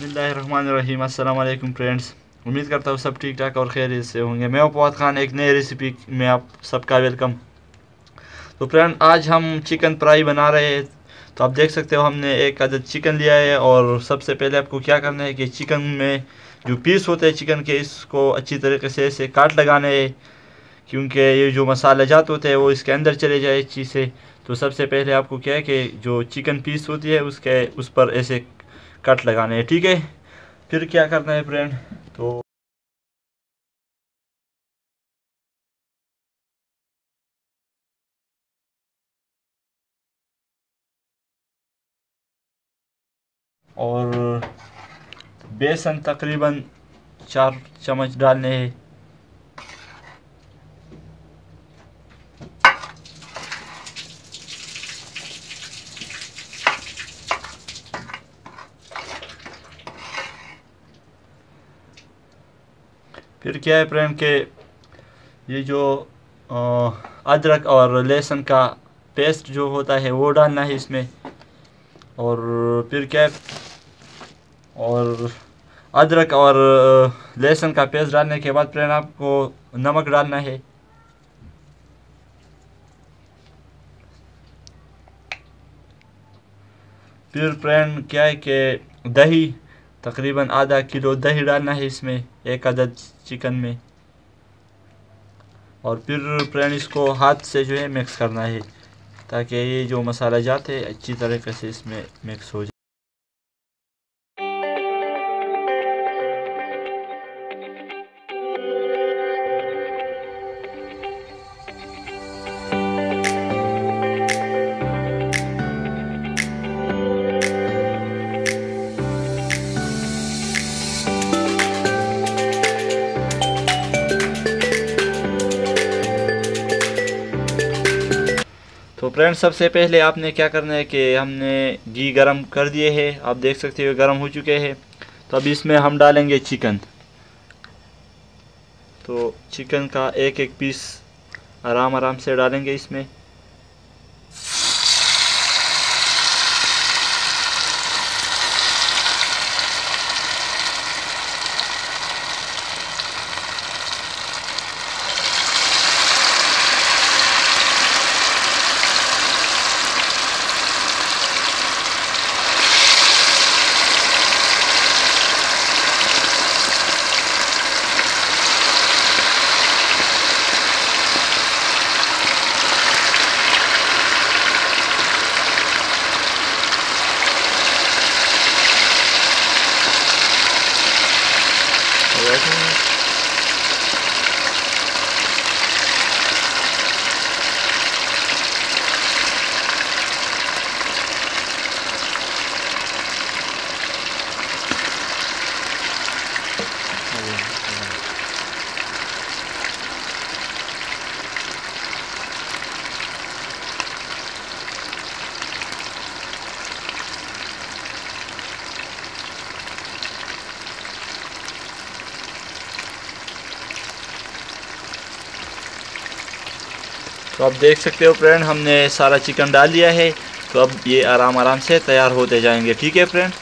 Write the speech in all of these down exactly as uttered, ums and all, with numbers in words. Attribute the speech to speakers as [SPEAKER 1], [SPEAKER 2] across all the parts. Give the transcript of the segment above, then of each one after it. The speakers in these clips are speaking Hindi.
[SPEAKER 1] बिस्मिल्लाहिर्रहमानिर्रहीम। अस्सलाम वालेकुम फ्रेंड्स, उम्मीद करता हूँ सब ठीक ठाक और खैरियत से होंगे। मैं फवाद खान, एक नई रेसिपी में आप सबका वेलकम। तो फ्रेंड, आज हम चिकन फ्राई बना रहे हैं। तो आप देख सकते हो हमने एक अदद चिकन लिया है और सबसे पहले आपको क्या करना है कि चिकन में जो पीस होते हैं चिकन के, इसको अच्छी तरीके से ऐसे काट लगाने हैं, क्योंकि ये जो मसाला जात होते हैं वो इसके अंदर चले जाए अच्छी से। तो सबसे पहले आपको क्या है कि जो चिकन पीस होती है उसके उस पर ऐसे कट लगाने हैं, ठीक है। फिर क्या करना है फ्रेंड, तो और बेसन तकरीबन चार चम्मच डालने हैं। फिर क्या है फ्रेंड के ये जो अदरक और लहसुन का पेस्ट जो होता है वो डालना है इसमें। और फिर क्या है, और अदरक और लहसुन का पेस्ट डालने के बाद फ्रेंड आपको नमक डालना है। फिर फ्रेंड क्या है कि दही, तकरीबन आधा किलो दही डालना है इसमें, एक अदद चिकन में। और फिर फ्रेंड इसको हाथ से जो है मिक्स करना है, ताकि ये जो मसाला जाते हैं अच्छी तरीके से इसमें मिक्स हो जाए। तो फ्रेंड, सबसे पहले आपने क्या करना है कि हमने घी गरम कर दिए हैं, आप देख सकते हो गरम हो चुके हैं। तो अब इसमें हम डालेंगे चिकन। तो चिकन का एक एक पीस आराम आराम से डालेंगे इसमें। तो आप देख सकते हो फ्रेंड, हमने सारा चिकन डाल दिया है। तो अब ये आराम आराम से तैयार होते जाएंगे, ठीक है फ्रेंड।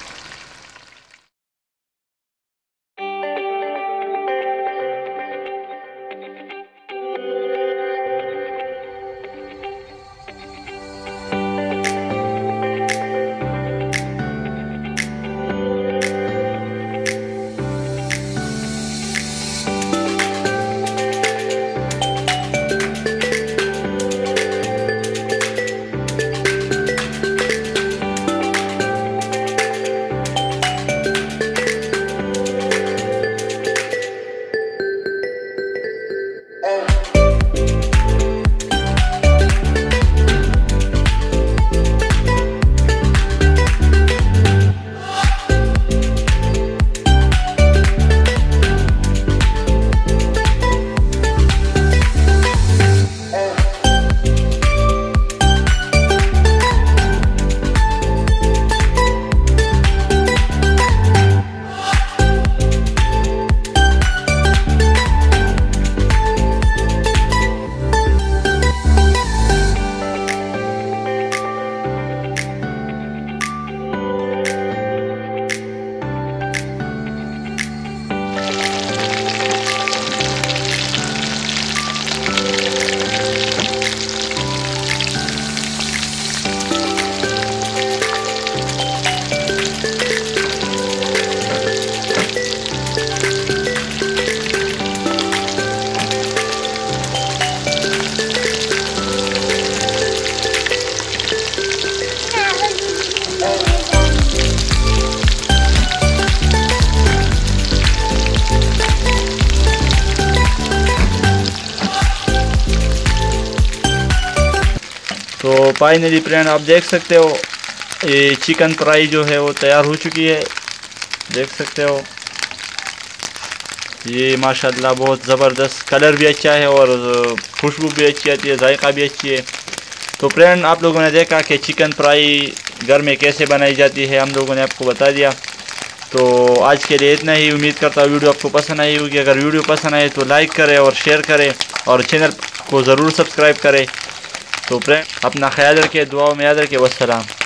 [SPEAKER 1] तो फाइनली फ्रेंड आप देख सकते हो ये चिकन फ्राई जो है वो तैयार हो चुकी है, देख सकते हो। ये माशाल्लाह बहुत ज़बरदस्त कलर भी अच्छा है और खुशबू भी अच्छी आती है, जायका भी अच्छी है। तो फ्रेंड आप लोगों ने देखा कि चिकन फ्राई घर में कैसे बनाई जाती है, हम लोगों ने आपको बता दिया। तो आज के लिए इतना ही, उम्मीद करता हूँ वीडियो आपको पसंद आई होगी। अगर वीडियो पसंद आए तो लाइक करें और शेयर करें और चैनल को ज़रूर सब्सक्राइब करें। तो फ्रेंड अपना ख्याल रखें, दुआओं में याद रखें। वस्सलाम।